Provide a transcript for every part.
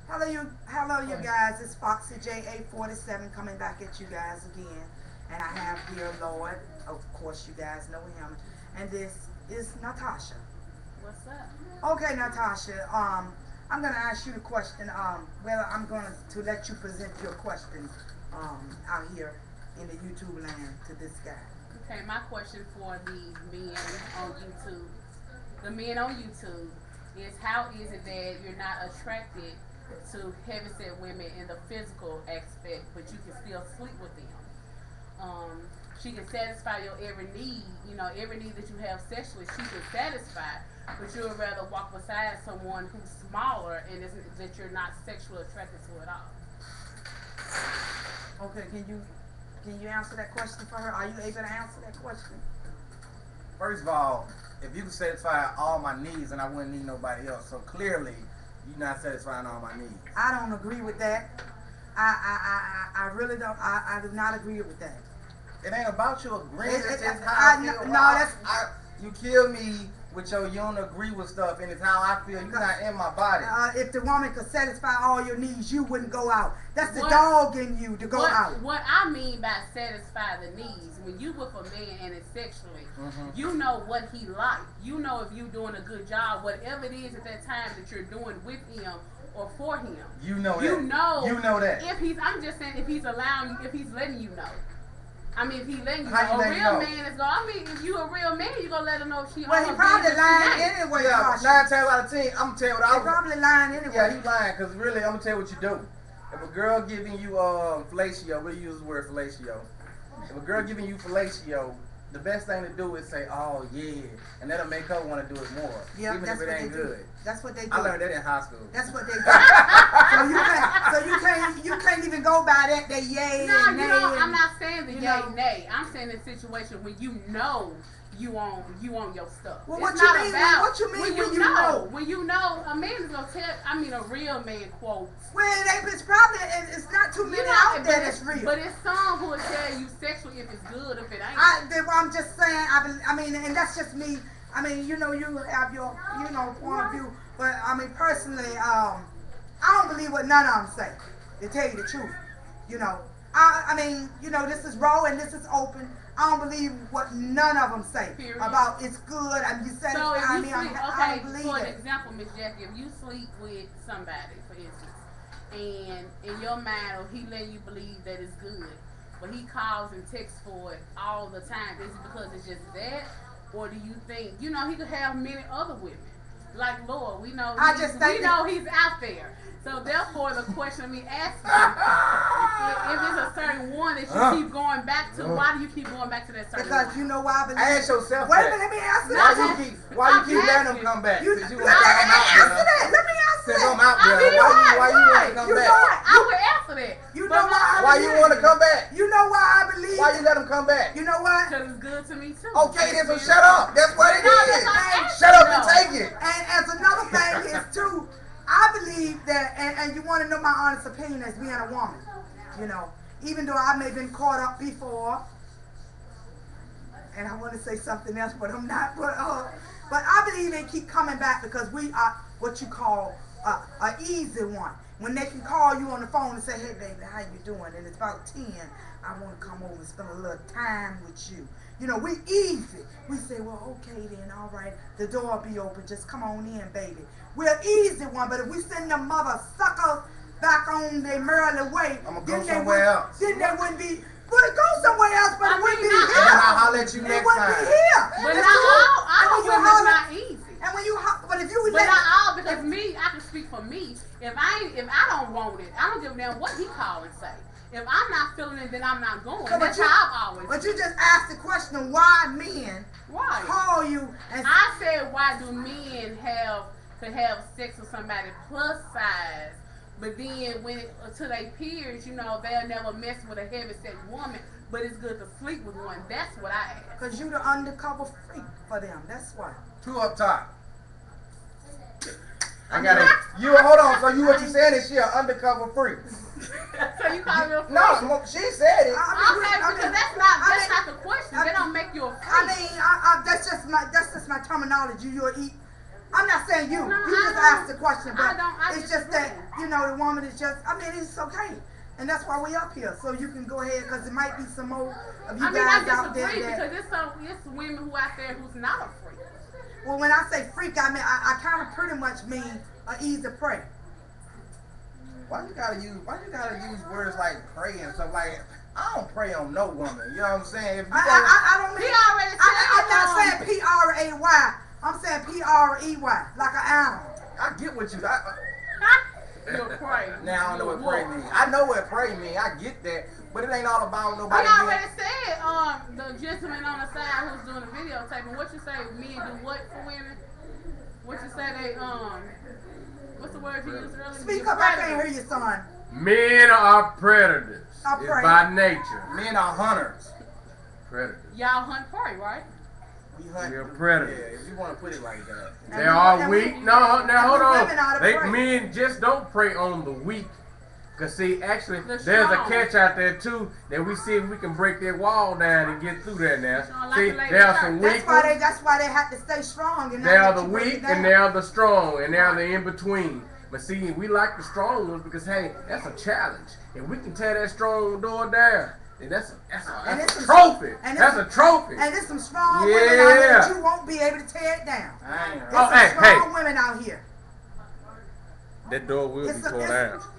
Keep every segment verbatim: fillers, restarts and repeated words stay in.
Hello, you, hello, you guys. It's Foxy J A forty-seven coming back at you guys again, and I have here Lord. Of course, you guys know him, and this is Natasha. What's up? Okay, Natasha. Um, I'm gonna ask you the question. Um, well, I'm going to let you present your question. Um, out here in the YouTube land to this guy. Okay, my question for the men on YouTube, the men on YouTube, is how is it that you're not attracted to heavyset women in the physical aspect, but you can still sleep with them? Um, she can satisfy your every need, you know, every need that you have sexually, she can satisfy, but you would rather walk beside someone who's smaller and is, that you're not sexually attracted to at all. Okay, can you can you answer that question for her? Are you able to answer that question? First of all, if you could satisfy all my needs, then I wouldn't need nobody else. So clearly, you're not satisfying all my needs. I don't agree with that. I I I, I really don't. I, I do not agree with that. It ain't about you agreeing. It, It's it, just I, how I, I, feel. no, Well, that's I, you kill me with your you don't agree with stuff, and it's how I feel. You're not in my body. Uh, if the woman could satisfy all your needs, you wouldn't go out. That's the What- dog in you to go what, out. What I mean by satisfy the needs, when you with a man and it's sexually, Mm-hmm. you know what he like. You know if you're doing a good job, whatever it is at that time that you're doing with him or for him. You know that. You know. You know that. If he's, I'm just saying, if he's allowing you, if he's letting you know. I mean, if he letting you How know, you a let real you know? man is going. I mean, if you a real man, you gonna let him know if she. Well, he on her probably business, lying she ain't. anyway. Yeah, Tasha. nine times out of ten, I'm gonna tell you what I He was. probably lying anyway. Yeah, he lying, because really, I'm going to tell you what you do. If a girl giving you um, fellatio, we'll use the word fellatio. If a girl giving you fellatio, the best thing to do is say, oh, yeah. And that'll make her want to do it more, Yep, even that's if it what ain't they do. good. That's what they do. I learned that in high school. That's what they do. so you can't. So you can't. You can't even go by that. They yay No, and you nay. know, and, I'm not saying the you yay know. nay. I'm saying the situation when you know you on you on your stuff. Well, It's what you not mean? about What you mean when, when you you know, know? when you know a man is gonna tell. I mean, a real man quotes. Well, they, it's probably it, it's not too many You know, out but there it's, that's real. but it's some who will tell you sexually if it's good, if it ain't. I, they, well, I'm just saying. I, bel- I mean, and that's just me. I mean, you know, you have your, you know, point of view. But I mean, personally, um, I don't believe what none of them say. To tell you the truth, you know. I, I mean, you know, this is raw and this is open. I don't believe what none of them say Period. about it's good and you So satisfy if me. you I'm, sleep, I okay, don't believe for an it. example, Miss Jackie, if you sleep with somebody, for instance, and in your mind, or he letting you believe that it's good, but he calls and texts for it all the time, is it because it's just that, or do you think, you know, he could have many other women, like Lord, we know, I he's, just we think know he's out there. So therefore, the question of me asking, if, if it's a certain one that you Uh. keep going back to, why do you keep going back to that certain Because one? you know why I believe. Ask yourself Wait a that. minute, let me answer Why that. you keep, why you I'm keep letting them asking. come back? You, Since you let want me to come out answer there. that. Let me answer Since that. I'm out I there, mean, why you, right, why you want right. to come You back? know Right, I would answer that. You But know my- why I Why believe you want to come back? You know why I believe Why it? you let them come back? You know what? Because it's good to me too. Okay, then so shut up. That's what it No, is. that's not asking, Shut up and though. take it. And as another thing is too, I believe that, and, and you want to know my honest opinion as being a woman, you know, even though I may have been caught up before, and I want to say something else, but I'm not, but, uh, but I believe they keep coming back because we are what you call uh, a easy one. When they can call you on the phone and say, hey baby, how you doing? And it's about ten, I want to come over and spend a little time with you. You know, we easy. We say, well, okay then, all right. The door will be open. Just come on in, baby. We're easy one, but if we send them mother suckers back on their merely way, I'ma go then they somewhere would, else. Then they wouldn't be. Well, go somewhere else, but I it wouldn't mean, be not- here. And then I'll holler at you It next wouldn't time. be here. But It's not true. all, And all when you women's holler- not easy. And when you, ho- but if you But let, not all, because me, I can speak for me. If I ain't, if I don't want it, I don't give a damn what he call and say. If I'm not feeling it, then I'm not going. So, but That's you- how I've always. but you just asked the question why men Right. call you and I said, why do men have to have sex with somebody plus size, but then when it, to their peers, you know, they'll never mess with a heavy set woman, but it's good to sleep with one. That's what I ask. because you the undercover freak for them. That's why. Two up top. I got it. You hold on. So you what you saying is she an undercover freak? So you call her a freak? No, mo- she said it. I mean, Okay, I because mean- that's not I that's mean- not the question. I They mean- don't make you a freak. I mean, I, I, that's just my that's just my terminology. You'll eat I'm not saying you. No, you I just don't- asked the question, but I don't- I it's just that, disagree. you know, the woman is just, I mean, it's okay. And that's why we up here. So you can go ahead, because there might be some more of you I mean, I guys out there disagree that, because it's some it's women who out there who's not a freak. well, when I say freak, I mean, I, I kind of pretty much mean a easy prey. Why you gotta use why you gotta use words like pray and stuff like I don't pray on no woman. You know what I'm saying? If you I, I, go, I, I don't He mean, already said I, I'm it, not um, saying P R A Y. I'm saying P R E Y, like an animal. I get what you. I, You're crazy. now I don't know You're what pray wolf. mean. I know what pray mean. I get that, but it ain't all about He nobody. already Being, said, um, the gentleman on the side who's doing the videotaping. What you say? Men do what for women? What you say? They um, what's the word you used earlier? Speak You're up, I can't predators. hear you, son. Men are predators. I It's pray. by nature. men are hunters. Predators. Y'all hunt prey, right? We hunt. We're predators. Yeah, if you want to put it like that. And They we- are and we- weak. No, now hold and we on. women are the They prey. men just don't prey on the weak. Cause see, actually, The there's a strong. catch out there too that we see if we can break that wall down and get through there now. Strong like See, the lady there are church. some That's weak why they. ones. That's why they have to stay strong. And not They are let the you break it weak down. and they are the strong and they are the in between. But see, we like the strong ones because hey, that's a challenge. If we can tear that strong door down, then that's a that's a, And that's it's a some- trophy. and That's it's- a trophy. And there's some strong women out here that Yeah. you won't be able to tear it down. I ain't. There's Oh, some hey, strong hey. women out here. That door will It's be a- torn it's- down.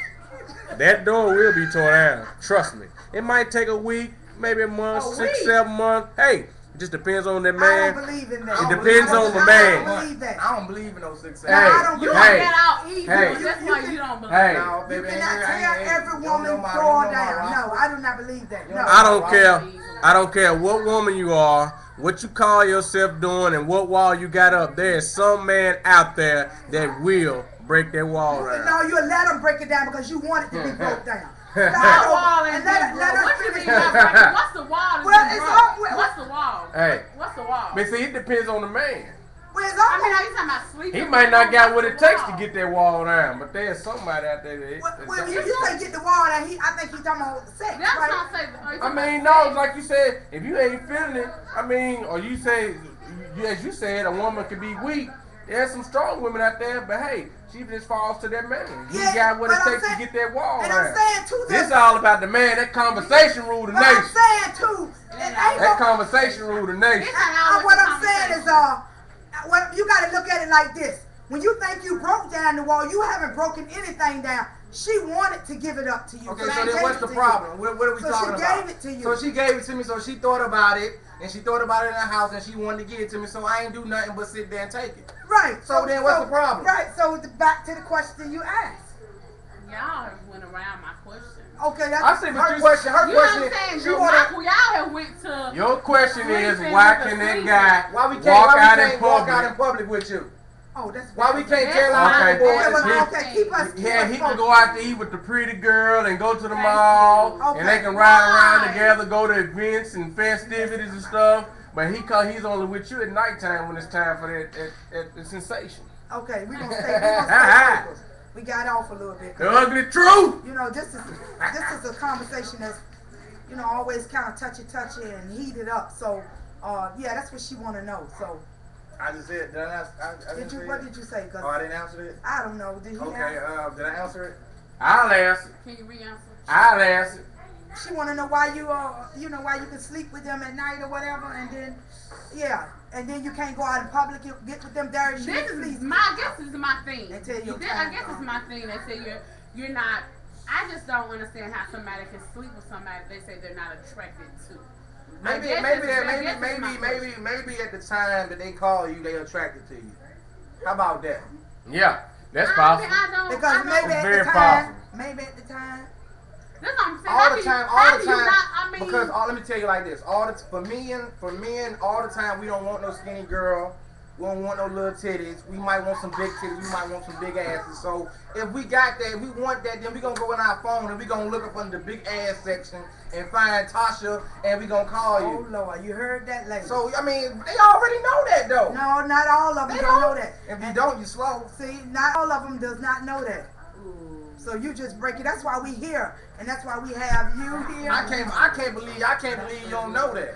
That door will be torn down. Trust me. It might take a week, maybe a month, A six, week? seven months. Hey, it just depends on that I man. don't believe in that. I It don't depends believe on the in man. I don't believe that. I don't believe in no six. No, Hey, I don't You believe want hey, that out easy. hey. That's You- why you you can- don't believe. Hey. No, You baby, cannot ain't- ain't- tear ain't- every you don't know woman my- door you don't know my down. No, roster. I do not believe that. You No. don't I don't Right. care. I don't care what woman you are, what you call yourself doing, and what wall you got up. There is some man out there that will break that wall But down. no, you let them break it down because you want it to be broke down. What Start over wall and ain't let, been it- let broke? us What you finish. mean by breaking? What's the wall that's Well, been it's broke? all- well- What's the wall? Hey. What's the wall? But see, it depends on the man. Well, it's I mean, almost- are you talking about sleeping? He might not got what What's it the takes to wall? get that wall down, but there's somebody out there that. Well, that- well, if you say get the wall down, he, I think he's talking about sex, That's right? what I'm saying. Are you I talking mean, about no, sex? like you said, if you ain't feeling it, I mean, or you say, you, as you said, a woman could be weak. There's some strong women out there, but hey, she just falls to that man. He Yeah, got what it but I'm takes saying- to get that wall And down. I'm saying too, This that, all about the man. That conversation rule the but I'm nation. saying too, it ain't That no, conversation rule the nation. It's not uh, always what a I'm saying is, conversation. uh, what you got to look at it like this. When you think you broke down the wall, you haven't broken anything down. She wanted to give it up to you. Okay, so so she then gave what's it the to you. problem? What, what are we So she talking gave about? it to you. So she gave it to me, so she thought about it, and she thought about it in the house, and she wanted to give it to me, so I ain't do nothing but sit there and take it. Right. So then what's the problem? Right. So the, back to the question you asked. Y'all went around my question. Okay, that's I see, but Her you, question, her You know what question I'm saying? is, she You wanna, y'all have went to. your question is, Sleeping why with can the that sleeping. guy why we can't, walk why we out in can't walk out in public? public with you? Oh, that's Why we can't That's tell our fine. boys? Okay, well, He- okay, keep us. Keep Yeah, us he can focused. go out to eat with the pretty girl and go to the Thank mall, you. and they Okay. can ride around Why? together, go to events and festivities and stuff. But he call, he's only with you at nighttime when it's time for that, that, that, that sensation. Okay, we gonna stay. We gonna stay focused. We got off a little bit. The ugly truth. You know, this is this is a conversation that's, you know, always kind of touchy touchy and heated up. So, uh, yeah, that's what she want to know. So, I just said, did I, ask- I, I did didn't you? say What it? did you say? 'Cause Oh, I didn't answer it? I don't know. Did he? Okay, answer? uh, did I answer it? I'll answer. Can you re-answer? I'll answer. She want to know why you uh, you know, why you can sleep with them at night or whatever, and then, yeah, and then you can't go out in public and get with them dirty This shit. is Please. my. I guess this is my thing. They tell you This- time I guess gone. it's my thing. They say you're you're not. I just don't understand how somebody can sleep with somebody they say they're not attracted to. I Maybe, guess maybe, it's- that, I maybe, guess it's maybe, my maybe, question. maybe at the time that they call you, they attracted to you. How about that? Yeah, that's I, possible. I don't. Because I don't, maybe at Very the time, possible. maybe at the time. That's what I'm saying. All How the do time, you, all how the do you time. not, I mean, Because all, let me tell you like this: all the for men, for men, all the time we don't want no skinny girl. We don't want no little titties. We might want some big titties. We might want some big asses. So if we got that, we want that, then we gonna go in our phone and we gonna look up under the big ass section and find Tasha and we gonna call Oh you. Lord, you heard that, lady? So I mean, they already know that though. no, not all of them They don't know don't. that. If you And don't, you slow. see, not all of them does not know that. ooh. So you just break it. That's why we here, and that's why we have you here. I can't. I can't believe. I can't believe you don't know that.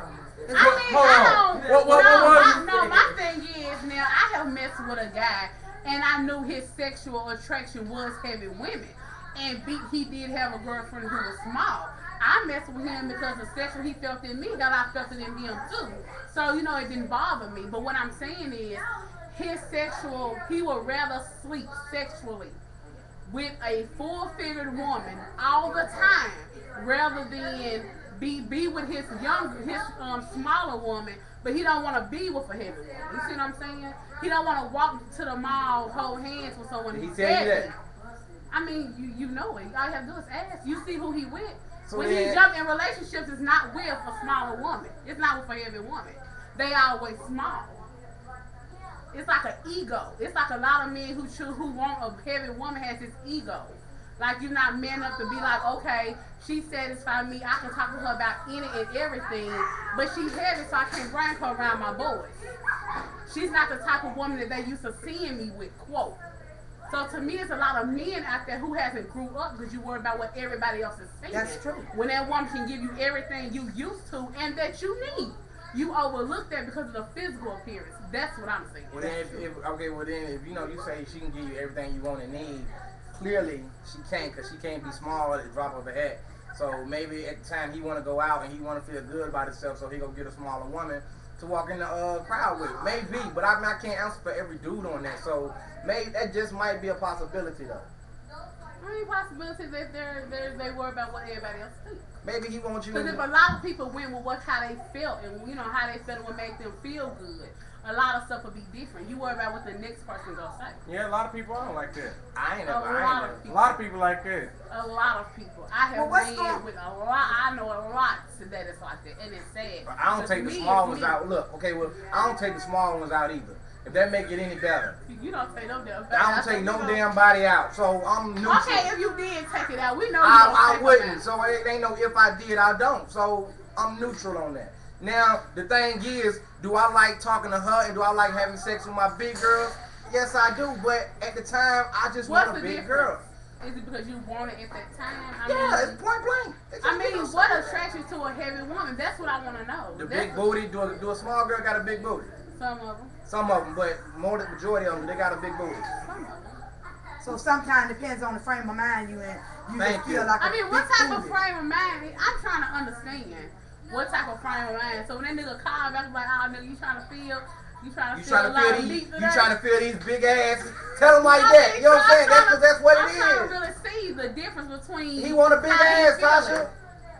I mean, Hold I on. don't. What- what- no, what was my, it? no, my thing is now I have messed with a guy, and I knew his sexual attraction was heavy women, and B, he did have a girlfriend who was small. I messed with him because the sexual he felt in me, that I felt it in him too. So you know, it didn't bother me. But what I'm saying is, his sexual, he would rather sleep sexually with a full-figured woman all the time rather than be be with his young his um smaller woman, but he don't want to be with a heavy woman. You see what I'm saying? He don't want to walk to the mall, hold hands with someone. Did he who's tell you heavy. that? I mean, you you know it. All you have to do is ask. You see who he with. So when then- he jump in relationships, it's not with a smaller woman. It's not with a heavy woman. They always small. It's like an ego. It's like a lot of men who choose, who want a heavy woman has this ego. Like you're not man enough to be like, okay, she satisfied me. I can talk to her about any and everything, but she heavy, so I can't bring her around my boys. She's not the type of woman that they used to seeing me with. Quote. So to me, it's a lot of men out there who hasn't grew up because you worry about what everybody else is saying. That's true. When that woman can give you everything you used to and that you need, you overlook that because of the physical appearance. That's what I'm saying. Well, then, if, if, okay, well then, if you know, you say she can give you everything you want and need, clearly she can't, because she can't be small at the drop of a hat. So maybe at the time he want to go out and he want to feel good about himself, so he go get a smaller woman to walk in the uh, crowd with. Maybe, but I, mean, I can't answer for every dude on that. So maybe that just might be a possibility though. I mean, possibilities that they're, they're they worry about what everybody else thinks. Maybe he wants you. Because if a lot of people went with what how they felt and you know how they felt and what made them feel good, a lot of stuff would be different. You worry about what the next person gonna say. Yeah, a lot of people aren't like that. I ain't A never. I lot ain't of never. A lot of people like that. A lot of people. I have Well, what's ran going- with a lot. I know a lot that is like that, and it's sad. I don't But take the me, small it's ones me. out. Look, okay, well, I don't take the small ones out either. If that make it any better, You don't take no damn. I don't take no damn body out. So I'm neutral. Okay, if you did take it out, we know you I, don't I take wouldn't. them out. So it ain't no if I did, I don't. So I'm neutral on that. Now the thing is, do I like talking to her and do I like having sex with my big girls? Yes, I do. But at the time, I just What's want a the big difference? girl. Is it because you want it at that time? I Yeah, mean, it's point blank. It's I just mean, because what of that. attracts you to a heavy woman? That's what I want to know. The That's big booty. Do a, do a small girl got a big booty? Some of them. Some of them, but more the majority of them, they got a big booty. Some of them. So sometimes depends on the frame of mind you in. You Thank just feel you. like I a mean, what big type of booty. frame of mind? I'm trying to understand what type of frame of mind. So when that nigga call back, like, oh, nigga, you trying to feel, you trying to You feel trying a to lot feel of these? meat You today? trying to feel these big asses? Tell them like I that. mean, You know so what I'm saying? That's trying because that's what I'm it trying to is. really see the difference between. He want a big how he ass, feeling. Tasha.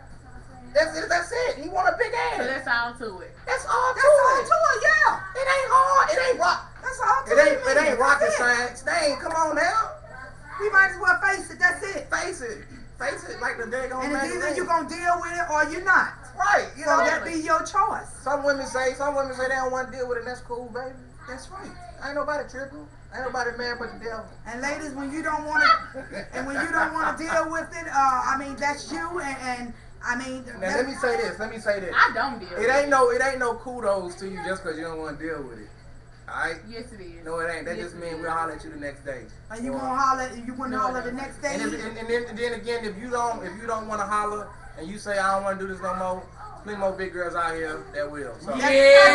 That's it. That's it. He want a big So ass. that's all to it. That's all That's to all it. to it, yeah. It ain't hard. It ain't rock. That's all to It ain't. it. It ain't rocket That's it. science. Dang, come on now. We might as well face it. That's it. Face it. Face it like the day And it's either you gonna deal with it or you're not. Right. You So know that be your choice. Some women say. Some women say they don't want to deal with it. And that's cool, baby. That's right. Ain't nobody tripping. Ain't nobody mad but the devil. And ladies, when you don't want to, and when you don't want to deal with it, uh, I mean that's you. And, and I mean, Now let me say this. Let me say this. I don't deal. It with ain't no. It ain't no kudos to you just because you don't want to deal with it. All right. Yes, it is. No, it ain't. That Yes, just it means is. we'll holler at you the next day. and you Or- won't holler, you wouldn't No, holler no. the next day. And, if, and, and, then, and then again, if you don't, if you don't want to holler, and you say I don't want to do this no more, plenty more big girls out here that will. So. Yeah.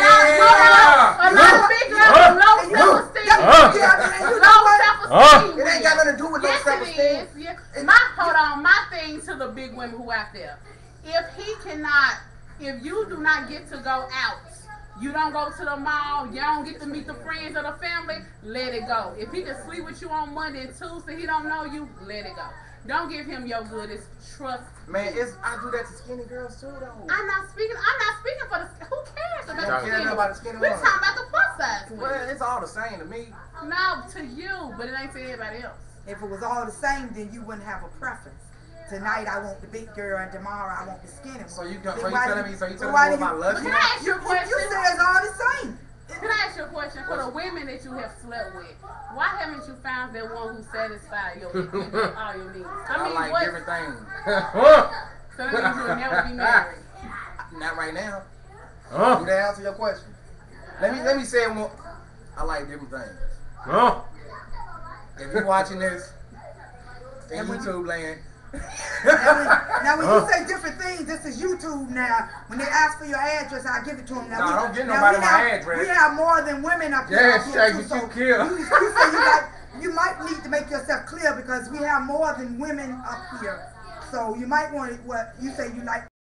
A lot of big girls with low And you- self-esteem. Huh? Yeah, I mean, you know Low what? self-esteem. It ain't got nothing to do with no Yes, it self-esteem. is. Yeah. My hold on. My thing to the big women who out there. If he cannot, if you do not get to go out, you don't go to the mall, you don't get to meet the friends of the family, let it go. If he can sleep with you on Monday and Tuesday, he don't know you, let it go. Don't give him your good. It's trust. Man, it's I do that to skinny girls too, though. I'm not speaking. I'm not speaking for the. Who cares You about don't the care skinny? about the skinny We're woman. talking about the plus size Well, women. it's all the same to me. No, to you, but it ain't to everybody else. If it was all the same, then you wouldn't have a preference. Tonight I want the big girl, and tomorrow I want the skinny one. So you gon- Then so you why telling do me so you so telling why me do what you- my love But is? can I ask you a You, question? you said it's all the same. Can I ask you a question? For the women that you have slept with, why haven't you found that one who satisfies your, your all your needs? I I mean, like what? different things. Huh? So that means you'll never be married. Not right now. Do Huh? that answer your question? Let me let me say it more. I like different things. Huh? If you're watching this, in And when- YouTube land, Now when, now when you say different things, this is YouTube now. When they ask for your address, I give it to them. Now No, we, don't get now nobody we my have, address. We have more than women up here. Yeah, up here shake too, it, so you kill. You, you say you got, you might need to make yourself clear because we have more than women up here. So you might want to, what you say you like.